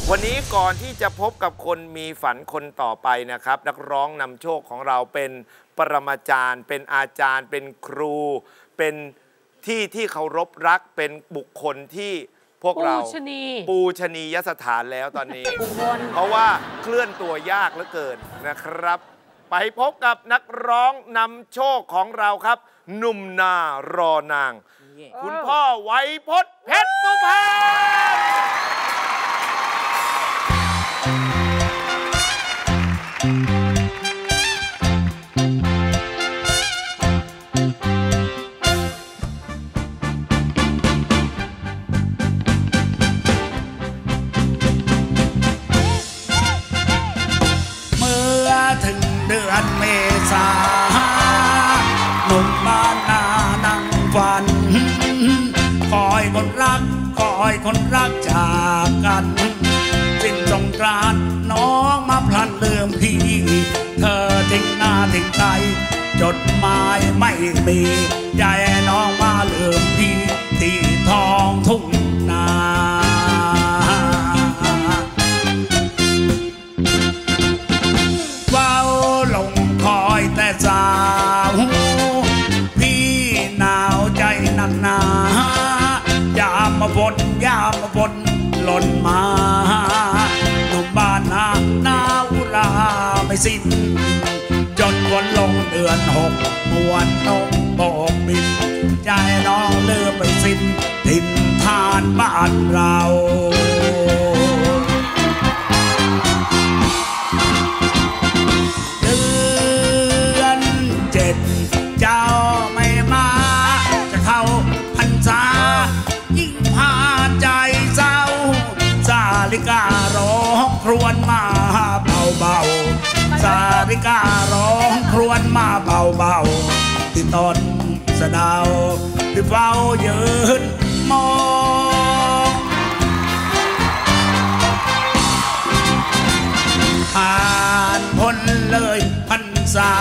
วันนี้ก่อนที่จะพบกับคนมีฝันคนต่อไปนะครับนักร้องนำโชคของเราเป็นปรมาจารย์เป็นอาจารย์เป็นครูเป็นที่เคารพรักเป็นบุคคลที่พวกเราปูชนียสถานแล้วตอนนี้เพราะว่าเคลื่อนตัวยากเหลือเกินนะครับไปพบกับนักร้องนำโชคของเราครับหนุ่มนารอนางคุณพ่อไวยพจน์เพชรสุพรรณเดือนเมษาหนุ่มบ้านนานั่งฝันคอยคนรักจากกันสิ้นสงกรานต์น้องมาพลันลืมพี่เธอทิ้งหน้าทิ้งใจจดหมายไม่มีใจน้องมาลืมพี่ที่ท้องทุ่งนาแต่สาวพี่หนาวใจนักหนาอย่ามาบ่นหล่นมาหนุ่มบ้านนาหนาวราไม่สิ้นจนวันลงเดือน6มวนนกโบกบินใจน้องเลือไปสิ้นถิ่นฐานบ้านเราเจ้าไม่มาจะเข้าพรรษายิ่งพาใจเศร้าสาลิการ้องครวญมาเบาๆสาลิการ้องครวญมาเบาๆที่ต้นสะเดาที่เฝ้ายืนมองผ่านพ้นเลยพรรษา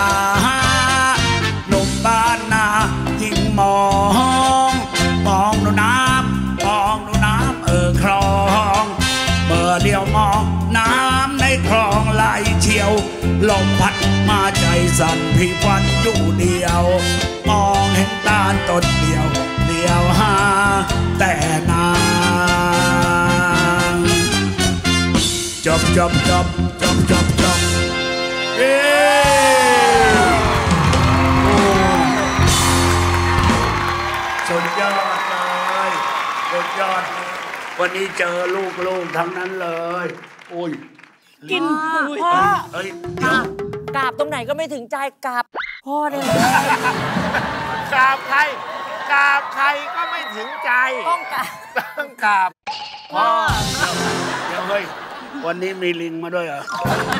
บ้านนายิ่งมองดูน้ำคลองเมื่อเดียวมองน้ำในคลองไหลเชี่ยวลมพัดมาใจสั่นพี่ฝันอยู่เดียวมองเห็นตาต้นเดียวหาแต่นางจบสุดยอดเลยสุดยอดวันนี้เจอลูกทั้งนั้นเลยโอ้ยกินพ่อกราบตรงไหนก็ไม่ถึงใจกราบพ่อเนี่ยกราบใครก็ไม่ถึงใจต้องกราบพ่อเดี๋ยวเฮ้ยวันนี้มีลิงมาด้วยเหรอ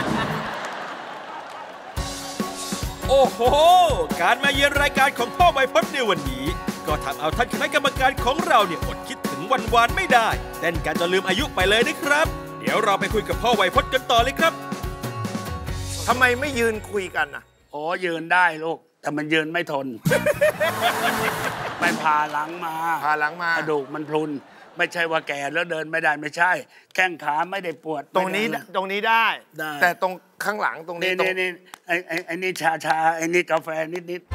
โอ้โหการมาเยือนรายการของพ่อไวยพจน์ในวันนี้ก็ทำเอาท่านคณะกรรมการของเราเนี่ยอดคิดถึงวันวานไม่ได้เต้นกันจนลืมอายุไปเลยนะครับเดี๋ยวเราไปคุยกับพ่อไวยพจน์กันต่อเลยครับทำไมไม่ยืนคุยกันอ่ะโอ้ยืนได้ลูกแต่มันยืนไม่ทนไปผ่าหลังมากระดูกมันพรุนไม่ใช่ว่าแก่แล้วเดินไม่ได้ไม่ใช่แข้งขาไม่ได้ปวดตรงนี้ได้แต่ตรงข้างหลังตรงนี้นี่ไอ้นี่ชาไอ้นี่กาแฟนิด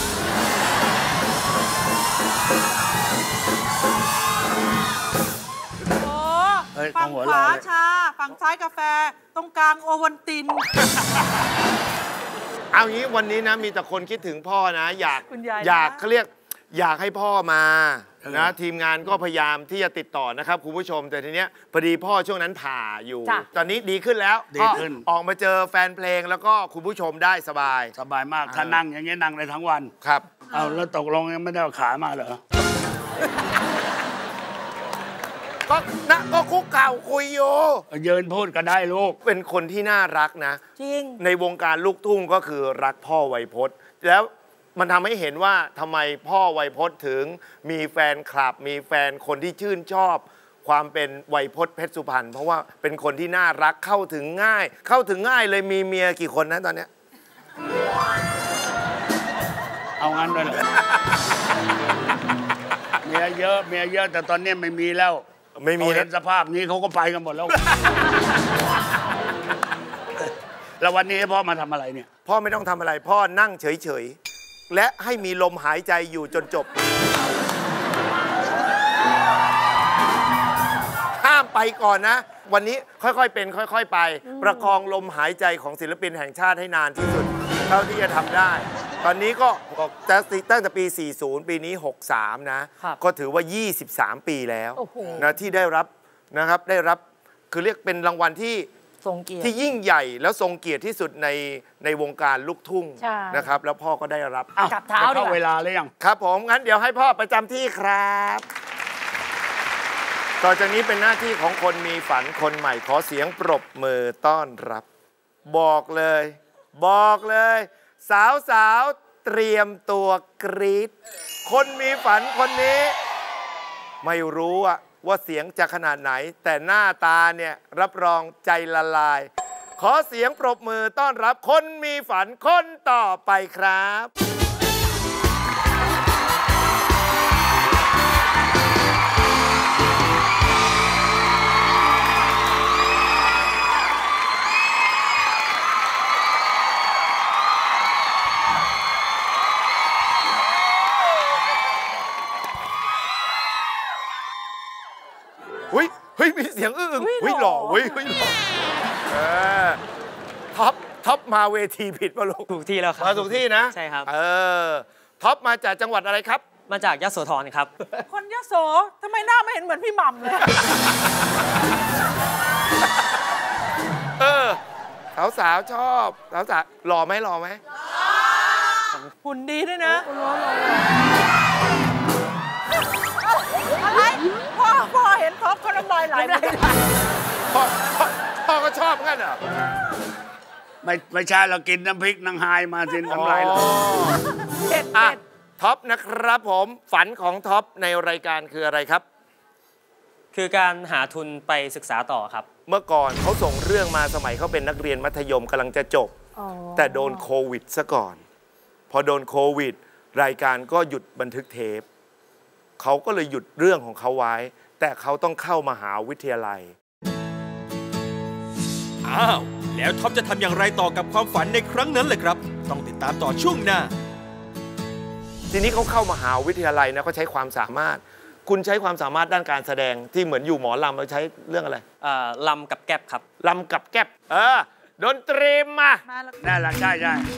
ฝั่งขวาชาฝั่งซ้ายกาแฟตรงกลางโอวัลตินเอางี้วันนี้นะมีแต่คนคิดถึงพ่อนะอยากเขาเรียกอยากให้พ่อมานะทีมงานก็พยายามที่จะติดต่อนะครับคุณผู้ชมแต่ทีเนี้ยพอดีพ่อช่วงนั้นผ่าอยู่ตอนนี้ดีขึ้นแล้วออกมาเจอแฟนเพลงแล้วก็คุณผู้ชมได้สบายมากถ้านั่งอย่างเงี้ยนั่งได้ทั้งวันครับเอาแล้วตกลงยังไม่ได้เอาขามาเหรอก็คุกเข่าคุยอยู่ยืนพูดก็ได้ลูกเป็นคนที่น่ารักนะจริงในวงการลูกทุ่งก็คือรักพ่อไวยพจน์แล้วมันทำให้เห็นว่าทำไมพ่อไวยพจน์ถึงมีแฟนคลับมีแฟนคนที่ชื่นชอบความเป็นไวยพจน์เพชรสุพรรณเพราะว่าเป็นคนที่น่ารักเข้าถึงง่ายเลยมีเมียกี่คนนะตอนเนี้ยเอางั้นด้วยเหรอเมียเยอะแต่ตอนนี้ไม่มีแล้วไม่มีเห็นสภาพนี้เขาก็ไปกันหมดแล้ว แล้ววันนี้พ่อมาทำอะไรเนี่ยพ่อไม่ต้องทำอะไรพ่อนั่งเฉยๆและให้มีลมหายใจอยู่จนจบห้ามไปก่อนนะ วันนี้ค่อยๆเป็นค่อยๆไปประคองลมหายใจของศิลปินแห่งชาติให้นานที่สุดเท่าที่จะทำได้ตอนนี้ก็ตั้งแต่ปี 40 ปีนี้ 63 นะก็ถือว่า 23 ปีแล้วนะที่ได้รับนะครับได้รับคือเรียกเป็นรางวัลที่ทรงเกียรติที่ยิ่งใหญ่แล้วทรงเกียรติที่สุดในวงการลูกทุ่งนะครับแล้วพ่อก็ได้รับกับเท้าเข้าเวลาเลยยังครับผมงั้นเดี๋ยวให้พ่อประจำที่ครับต่อจากนี้เป็นหน้าที่ของคนมีฝันคนใหม่ขอเสียงปรบมือต้อนรับบอกเลยสาวเตรียมตัวกรี๊ดคนมีฝันคนนี้ไม่รู้ว่าเสียงจะขนาดไหนแต่หน้าตาเนี่ยรับรองใจละลายขอเสียงปรบมือต้อนรับคนมีฝันคนต่อไปครับเฮ้ยมีเสียงอึ้งหล่อหล่อท็อปมาเวทีผิดป่ะลูกถูกที่แล้วครับมาถูกที่นะใช่ครับท็อปมาจากจังหวัดอะไรครับมาจากยโสธรครับคนยโสทำไมหน้าไม่เห็นเหมือนพี่หม่ำเลยสาวชอบสาวหล่อไหมหุ่นดีด้วยนะอะไรพ่อเห็นท็อปเขาน้ำลายไหลพ่อก็ชอบงั้นเหรอไม่ใช่เรากินน้ำพริกนางไฮมาสิน้ำลายไหลเด็ดท็อปนะครับผมฝันของท็อปในรายการคืออะไรครับคือการหาทุนไปศึกษาต่อครับเมื่อก่อนเขาส่งเรื่องมาสมัยเขาเป็นนักเรียนมัธยมกำลังจะจบแต่โดนโควิดซะก่อนพอโดนโควิดรายการก็หยุดบันทึกเทปเขาก็เลยหยุดเรื่องของเขาไว้แต่เขาต้องเข้ามหาวิทยาลัยอ้าวแล้วท็อปจะทำอย่างไรต่อกับความฝันในครั้งนั้นเลยครับต้องติดตามต่อช่วงหน้าทีนี้เขาเข้ามหาวิทยาลัยนะเขาใช้ความสามารถคุณใช้ความสามารถด้านการแสดงที่เหมือนอยู่หมอลำเราใช้เรื่องอะไรลำกับแก๊บครับลำกับแก๊บดนตรีมานั่นแหละใช่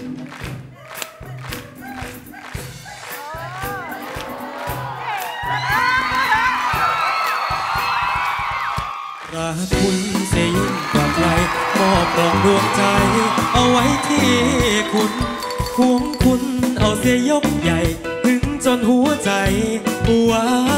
รักคุณเสียยิ่งกว่าใครมอบกล่องดวงใจเอาไว้ที่คุณห่วงคุณเอาเสียยกใหญ่ถึงจนหัวใจวา